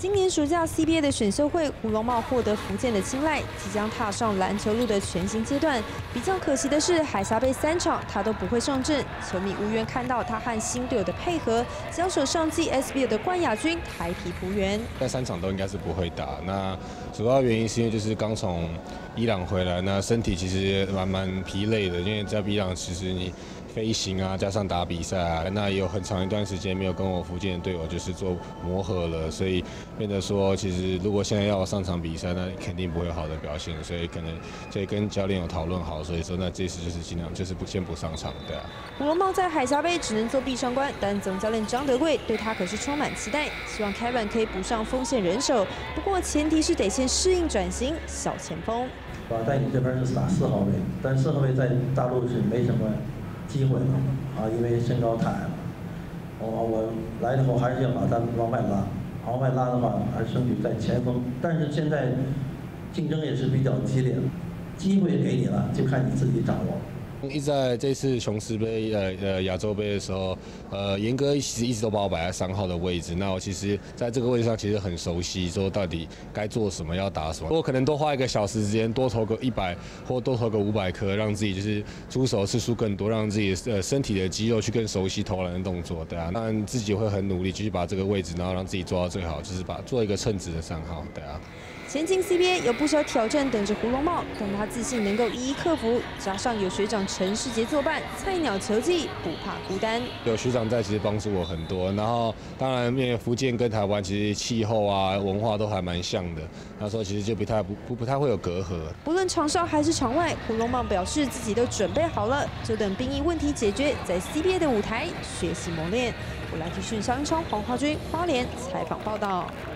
今年暑假 CBA 的选秀会，胡纶茂获得福建的青睐，即将踏上篮球路的全新阶段。比较可惜的是，海峡杯3场他都不会上阵，球迷无缘看到他和新队友的配合，交手上季 SBL 的冠亚军台啤璞园。 在3场都应该是不会打，那主要原因是因为就是刚从伊朗回来，那身体其实蛮疲累的，因为在伊朗其实你飞行啊，加上打比赛啊，那也有很长一段时间没有跟我福建的队友就是做磨合了，所以变得说，其实如果现在要我上场比赛，那肯定不会有好的表现，所以可能这跟教练有讨论好，所以说那这次就是尽量就是先不上场，对啊。 胡纶茂在海峡杯只能做壁上观，但总教练张德贵对他可是充满期待，希望 Kevin 可以补上锋线人手，不过前提是得先适应转型小前锋。 在你这边是打4号位，但4号位在大陆是没什么机会了啊，因为身高太矮了。我来以后还是要把他往外拉，往外拉的话还是争取在前锋，但是现在竞争也是比较激烈的，机会给你了，就看你自己掌握。 一直在这次琼斯杯亚洲杯的时候，严哥其实一直都把我摆在3号的位置。那我其实在这个位置上其实很熟悉，说到底该做什么，要打什么。我可能多花1个小时时间，多投个100或多投个500颗，让自己就是出手次数更多，让自己身体的肌肉去更熟悉投篮的动作，对啊。当然自己会很努力，继续把这个位置，然后让自己做到最好，就是做一个称职的3号，对啊。 前进 CBA 有不少挑战等着胡纶茂，但他自信能够一一克服，加上有学长陈世杰作伴，菜鸟球技不怕孤单。 有学长在，其实帮助我很多。然后当然，因为福建跟台湾其实气候啊、文化都还蛮像的，那时候其实就不太会有隔阂。 不论场上还是场外，胡纶茂表示自己都准备好了，就等兵役问题解决，在 CBA 的舞台学习磨练。我来提讯肖英昌、黄华君花莲采访报道。